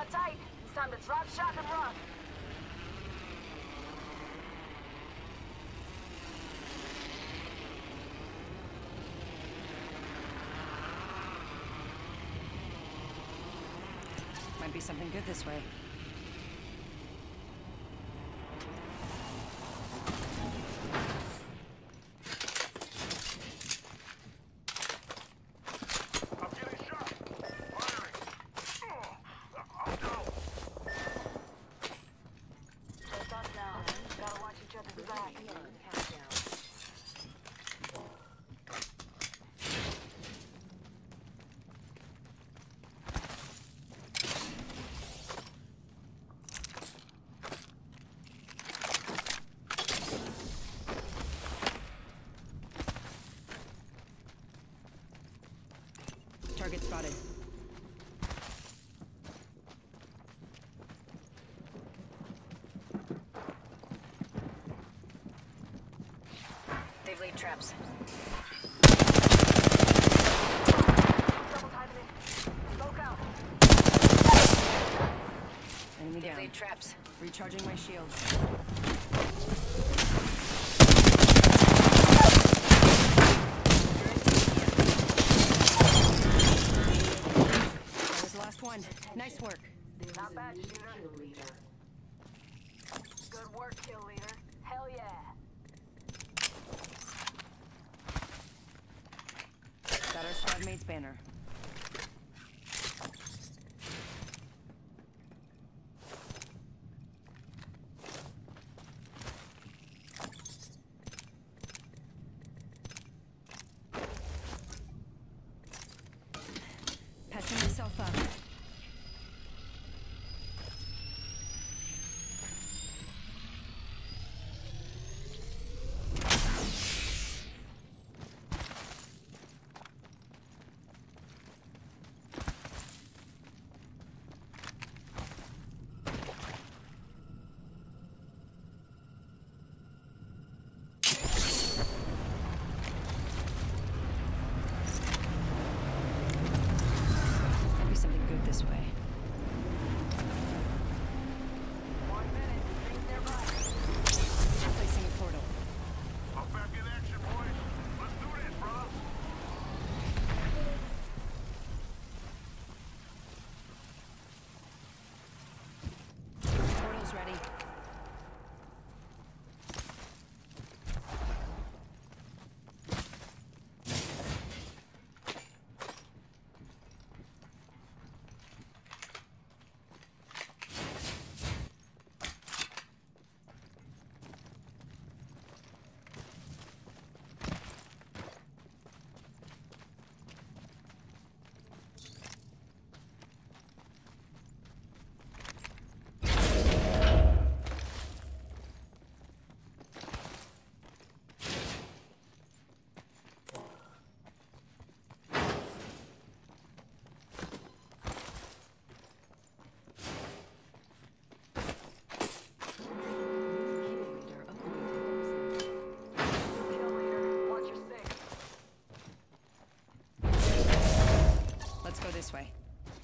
on tight. It's time to drop, shock, and run. Might be something good this way. Target spotted. They've laid traps. Double timing it. Smoke out. Enemy They've down. laid traps. Recharging my shields. That was the last one. Nice work. Not bad, shooter. Good work, kill leader. Hell yeah. Got our squad mate's banner. Patching myself up. Might be something good this way. 1 minute. Things nearby. Placing a portal. I'm back in action, boys. Let's do this, brother. Portal's ready. Kill leader. Watch your six. Let's go this way.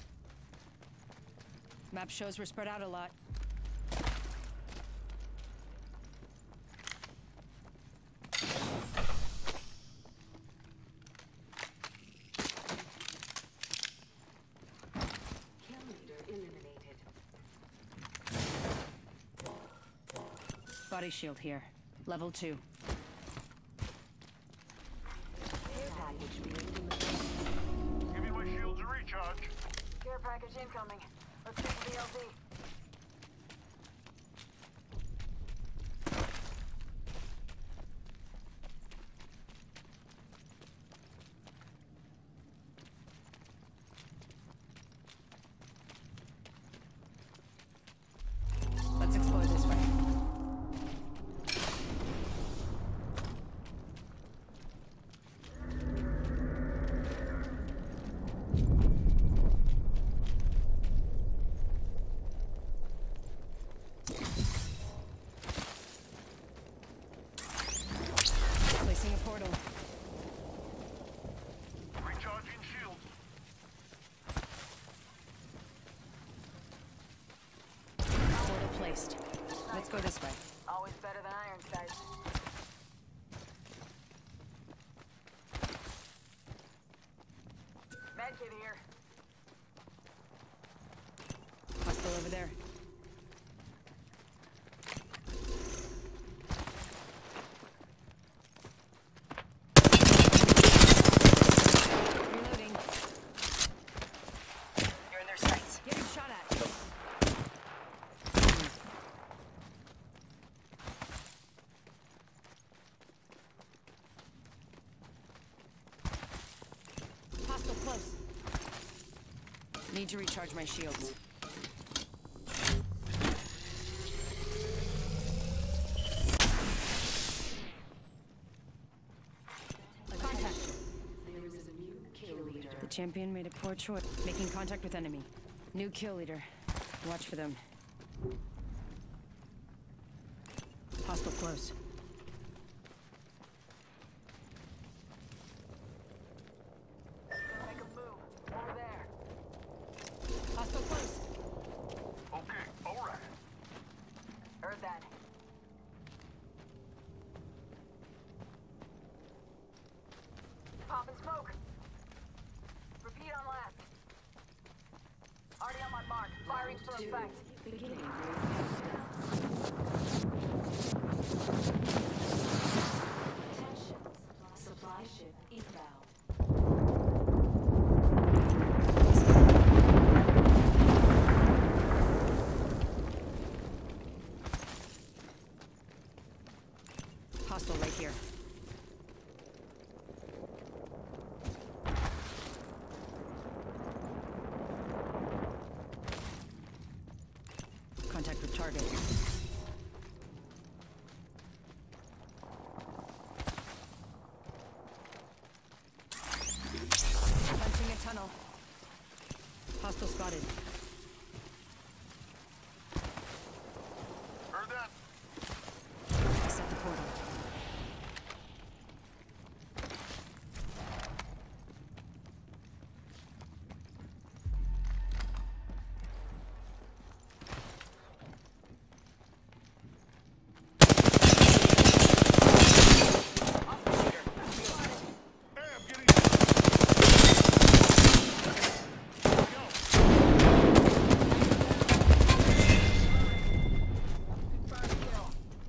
Map shows we're spread out a lot. Kill leader eliminated. Body shield here. Level 2. Care package being delivered. Give me my shields to recharge. Care package incoming. Let's get to the LZ. Let's explore this way. go this way. Always better than iron sights. Medkit here. Hostile over there. Reloading. You're in their sights. Getting shot at. Hostile close. Need to recharge my shields. Contact. There is a new kill leader. The champion made a poor choice. Making contact with enemy. New kill leader. Watch for them. Hostile close. Make a move. Over there. Hostile close. Okay, all right. Heard that. Pop and smoke. Repeat on last. Already on my mark. Firing for effect. Beginning. Attention. Supply ship inbound. Hostile right here. Contact with target. Punching a tunnel. Hostile spotted. Heard that? Set the portal. Hey, I'm getting... Fire kill.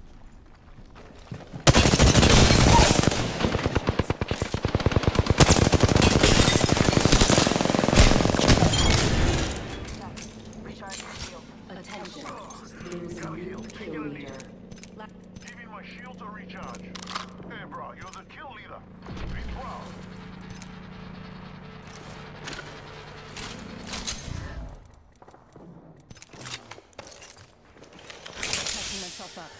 Recharging shield. Attention. There is a new kill leader. Giving my shields a recharge. Hey, bro, you're the kill leader. Be proud. Patching myself up.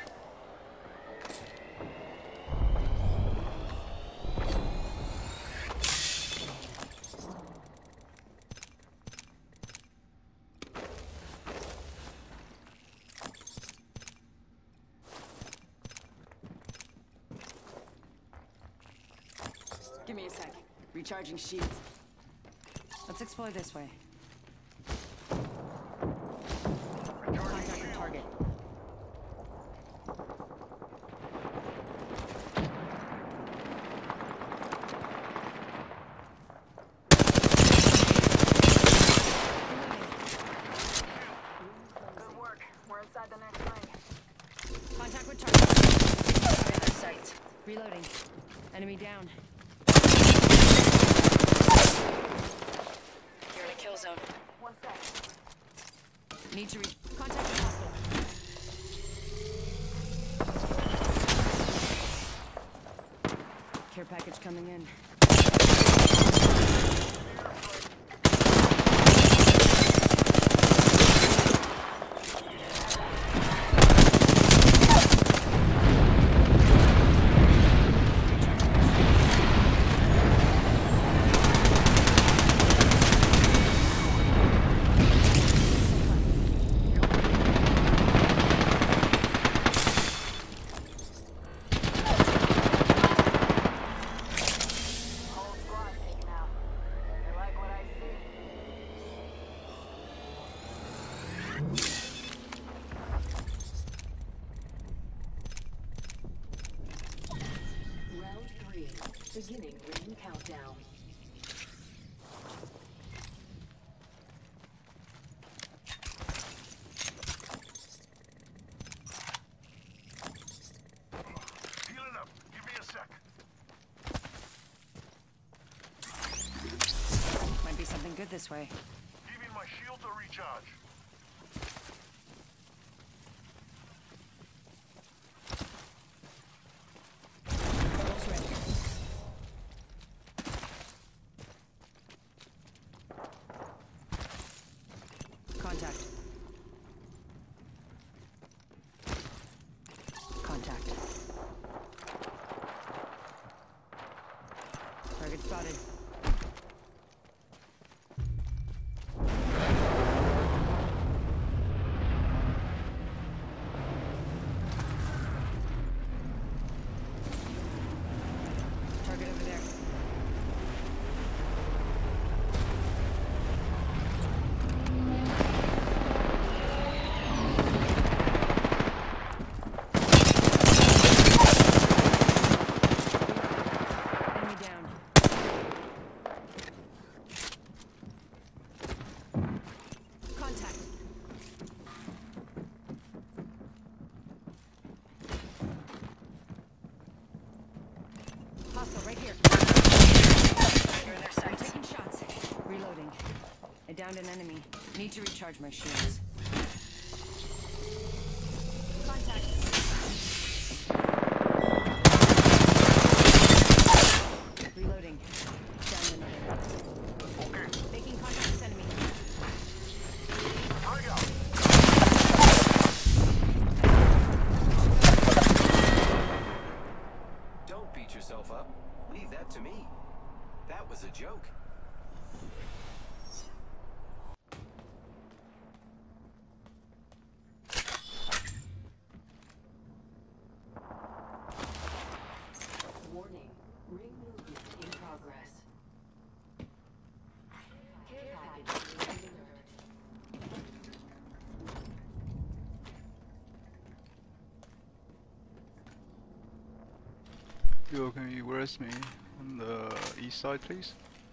Give me a sec. Recharging shields. Let's explore this way. Contact with target. Good work. We're inside the next ring. Contact with target. Sight. Reloading. Enemy down. You're in a kill zone. 1 sec. Need to reach. Contact with hostile. Care package coming in. Headed this way. Giving my shields a recharge. Almost ready. Contact. Contact. Target spotted. Target over there. Enemy down. Contact. Hostile right here. I'm taking shots. Reloading. I downed an enemy. Need to recharge my shields. Contact. Reloading. Down another. Okay, Making contact with enemy. I got. Don't beat yourself up. Leave that to me. That was a joke. Warning. Ring movement in progress. Care package delivered. Yo, can you rest me on the east side, please?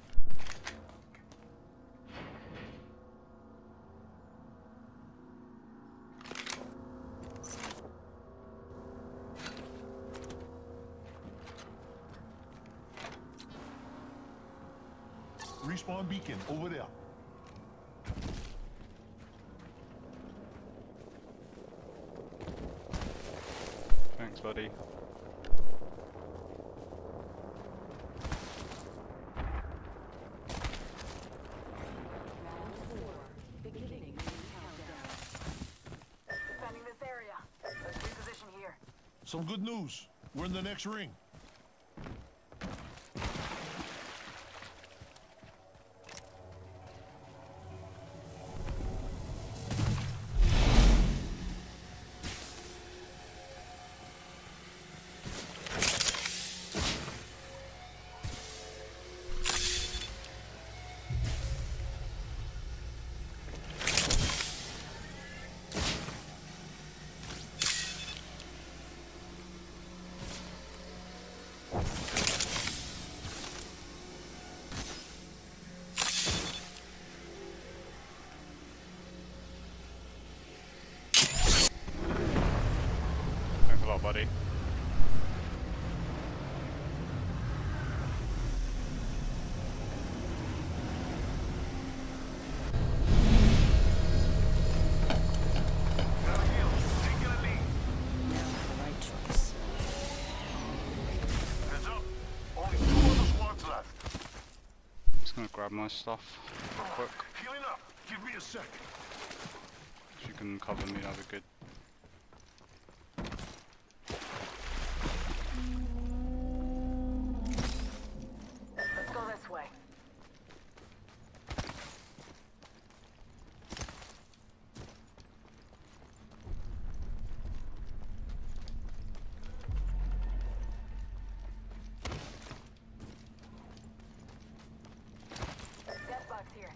Respawn beacon over there. Thanks, buddy. Round 4. Beginning ring countdown. Defending this area. Let's reposition here. Some good news. We're in the next ring. Thanks a lot, buddy. Got a heal. Taking a knee. Now for the right choice. Heads up. Only 2 other squads left. Just gonna grab my stuff real quick. Healing up. Give me a sec. If you can cover me, that'd be good. Let's go this way. Death box here.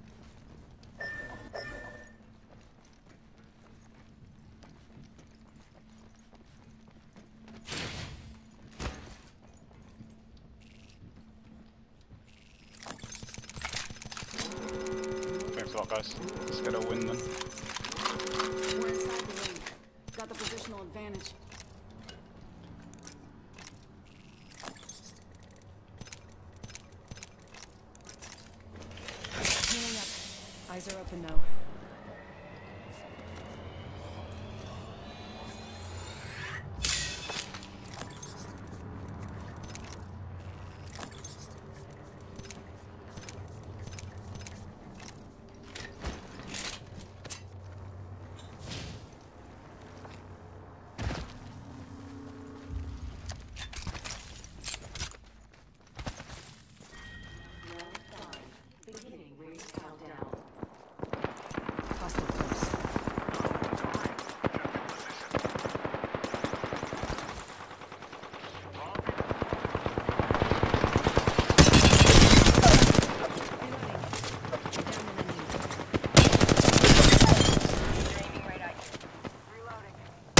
Thanks a lot, guys. Let's get a win then. We're inside the ring. Got the positional advantage. Healing Eyes are open though. Round 5. Beginning ring countdown. Hostile close. Aiming right at you. Reloading.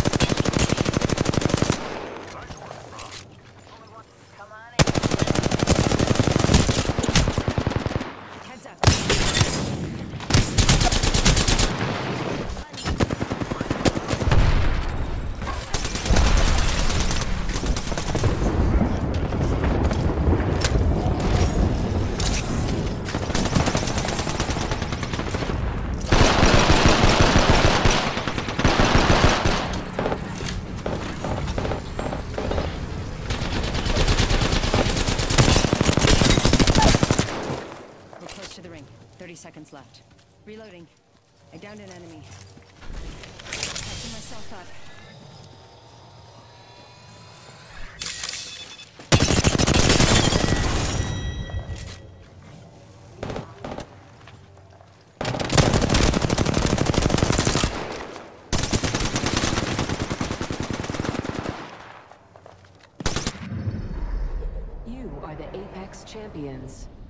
Only one. Come on in. Heads up. We're close to the ring. 30 seconds left. Reloading. I downed an enemy. Catching myself up. You are the Apex Champions.